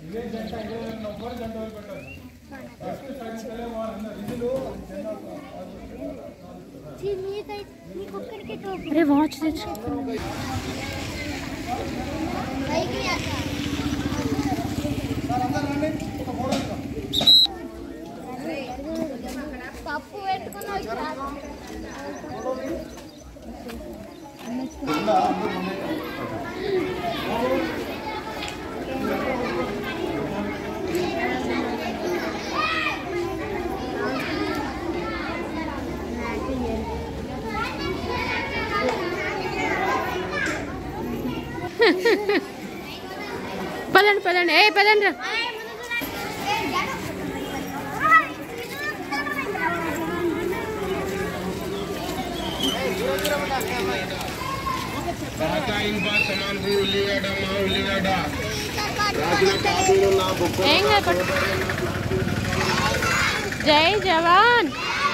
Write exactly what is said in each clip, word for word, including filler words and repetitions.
अरे वॉच తెచ్చు పప్పు పెట్టుకున్నావు పదండి పదండి ఏ పదండి జై జవాన్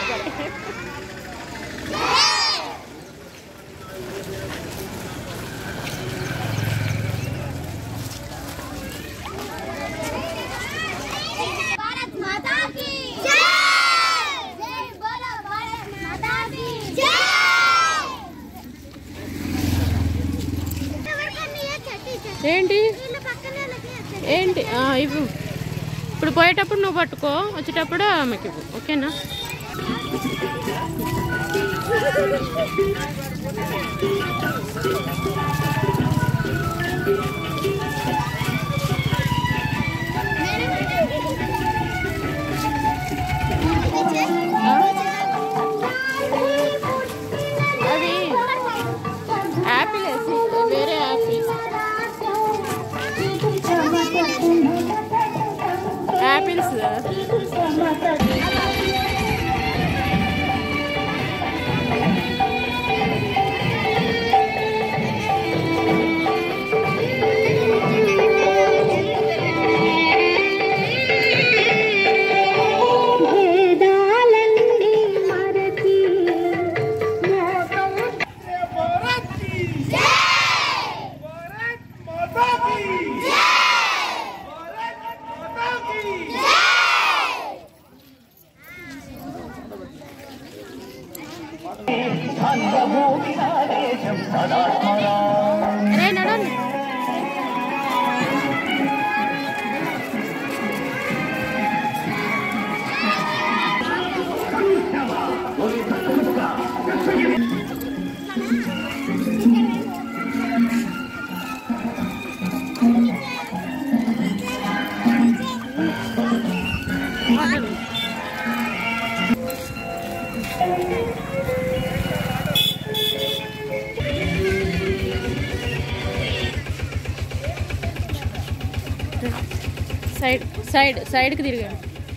ఏంటి ఏంటి ఇవ్వు ఇప్పుడు పోయేటప్పుడు నువ్వు పట్టుకో వచ్చేటప్పుడు ఆమెకి ఇవ్వు ఓకేనా అది యాపిల్ వేసి వేరే యాపిల్ యాపిల్స్ అరే నడండి సైడ్ సైడ్ సైడ్కి తిరిగాను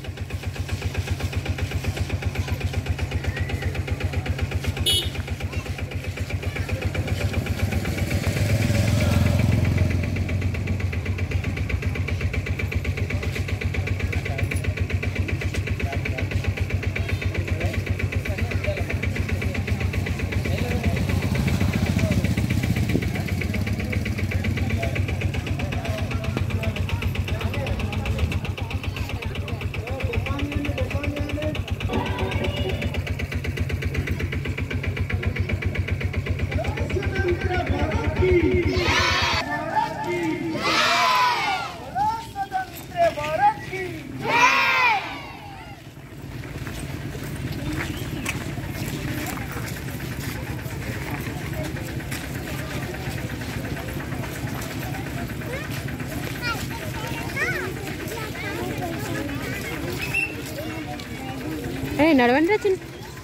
ఏ నడవండి రచన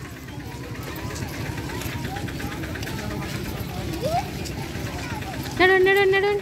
నడవండి నడవండి నడవండి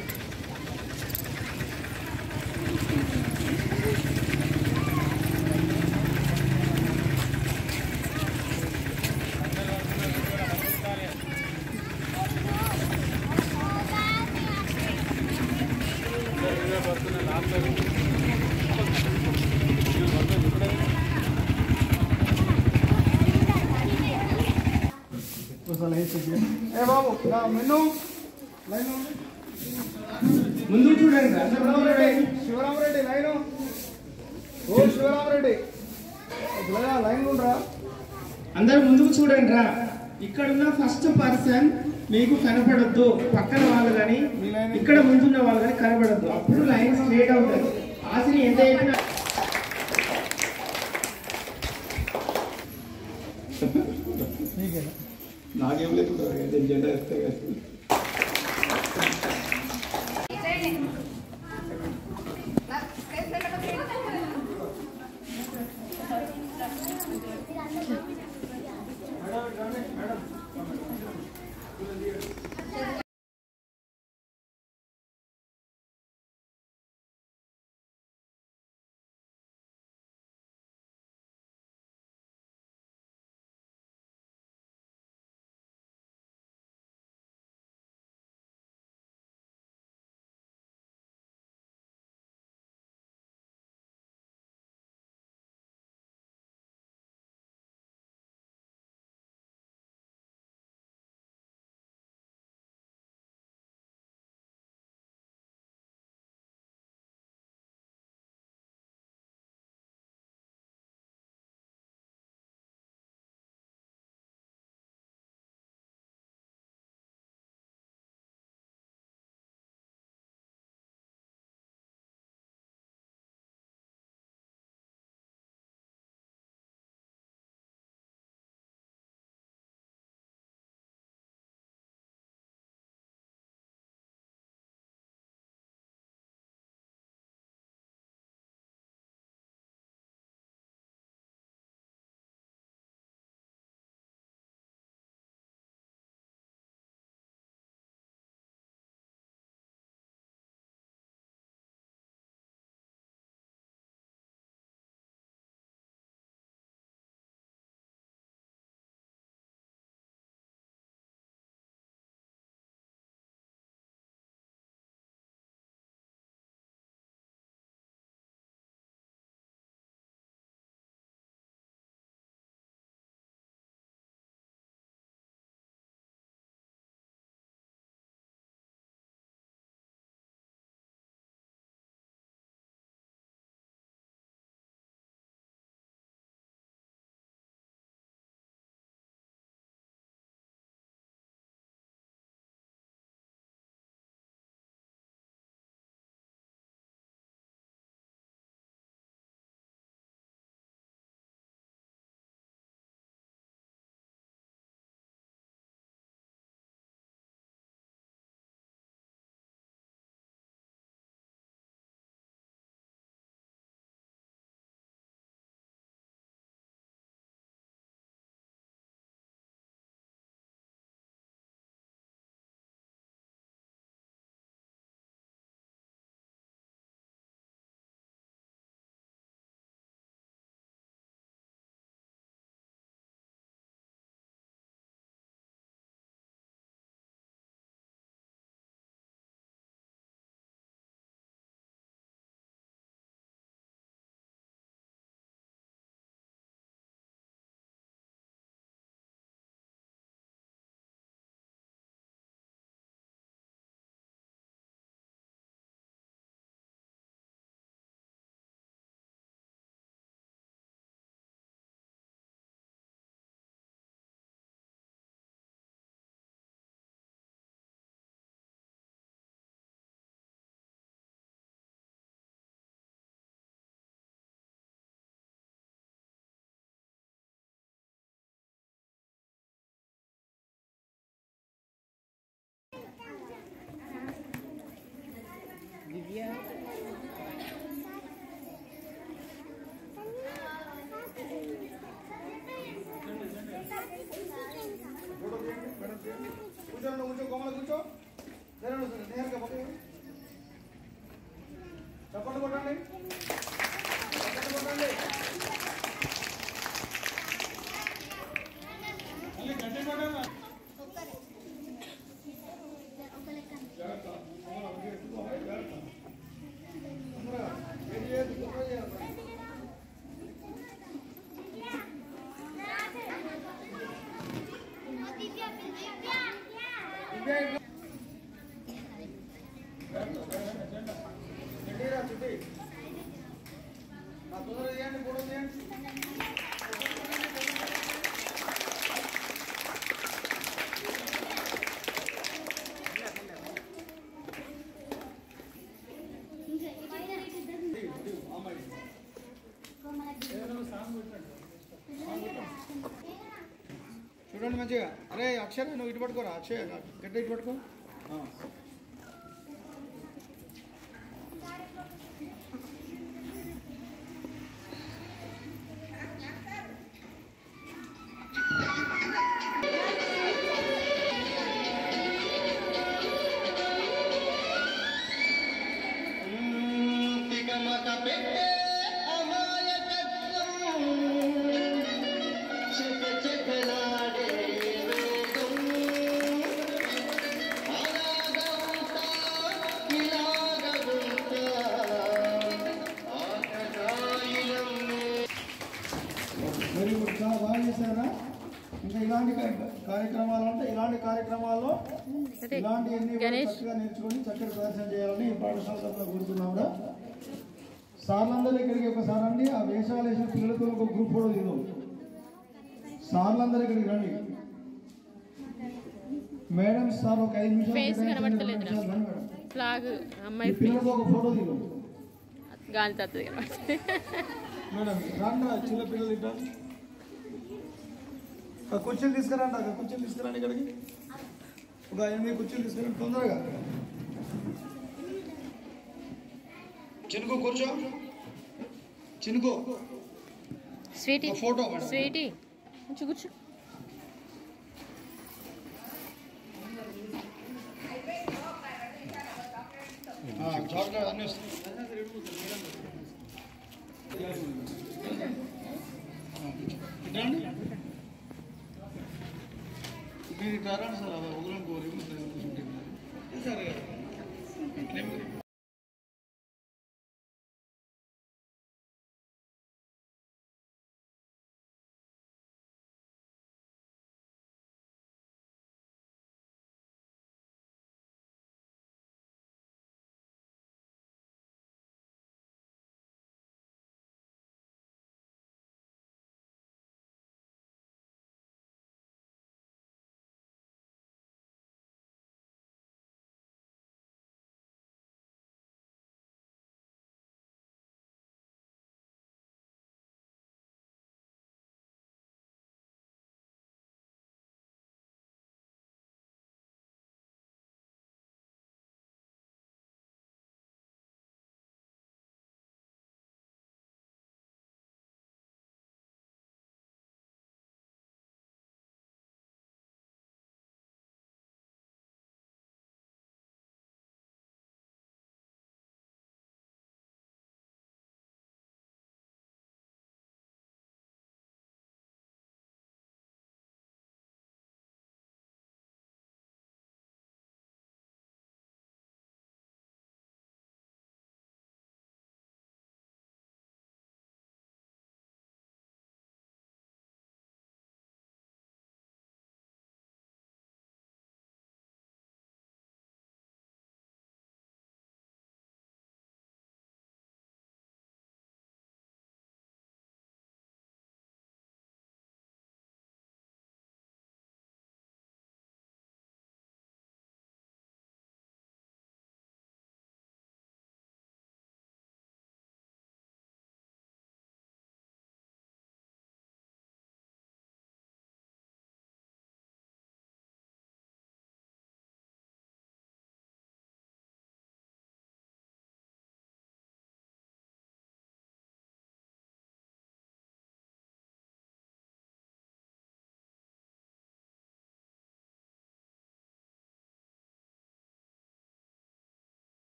Eh, vamos, no, menú, la ముందు చూడండి. శివరామరెడ్డి శివరామరెడ్డి లైన్ ఓ శివరామరెడ్డి లైన్ ఉండరా. అందరు ముందుకు చూడండి రా. ఇక్కడున్న ఫస్ట్ పర్సన్ మీకు కనపడద్దు, పక్కన వాళ్ళు కానీ ఇక్కడ ముందున్న వాళ్ళు కానీ కనపడద్దు. అప్పుడు లైన్ స్ట్రేట్ అవుతుంది. ఆశని ఎంత చెప్పినా నాకేం లేకుండా జెండా వేస్తే కూర్చోండి కూర్చో కోమల కూర్చో నేరుగా పక్కన చప్పట్లు కొట్టండి చప్పట్లు కొట్టండి మళ్ళీ గట్టి కొట్టండి Yeah. చూడండి మంచిగా. అరే అక్షయ్ నువ్వు ఇటు పట్టుకోరా, అక్షయ్ గడ్డ ఇటు పట్టుకో. వెరీ గుడ్, చాలా బాగా చేశారా. ఇంకా ఇలాంటి కార్యక్రమాలు అంటే ఇలాంటి కార్యక్రమాల్లో ఇలాంటివన్నీ చక్కగా నేర్చుకొని చక్కటి ప్రదర్శన చేయాలని పాఠశాల తరఫున కోరుతున్నాం. సార్లందరూ ఇక్కడికి ఒకసారి రండి. ఆ వేషాలు వేసిన పిల్లలతో ఒక గ్రూప్ ఫోటో దిగుదాం. సార్లందరూ ఇక్కడికి రండి. మేడం సార్ ఒక ఐదు నిమిషాలు పిల్లలతో ఒక ఫోటో దిగుదాం. గాలి తత్తది మేడం రాండి, చిన్న పిల్లలు ఇట్లా కుర్చీలు తీసుకురండి. అక్కడ కుర్చీలు తీసుకురండి. ఇక్కడికి ఒక ఎనిమిది కుర్చీలు తీసుకురండి తొందరగా. చినుకో కూర్చో, చినుకో. స్వీటీ ఫోటో స్వీటీ కూర్చో కూర్చో. చాక్లెట్ అన్నీ వస్తాయి. ఇట్లాండి మీరు ఇట్లా రండి సార్. అవి ఒకరం కోరి కూర్చుంటే సరే.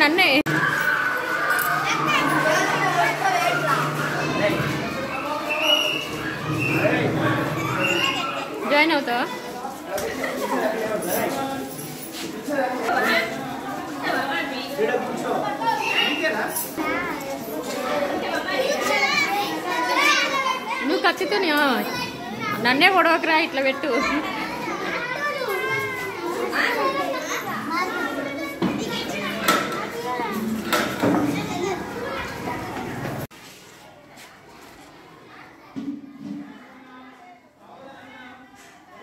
నన్నే జాయిన్ అవుతావా? నువ్వు ఖచ్చితంగా నన్నే పొడవకరా, ఇట్లా పెట్టు.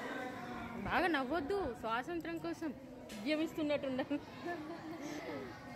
బాగా నవ్వొద్దు, స్వాతంత్రం కోసం ఉద్యమిస్తున్నట్టుండ.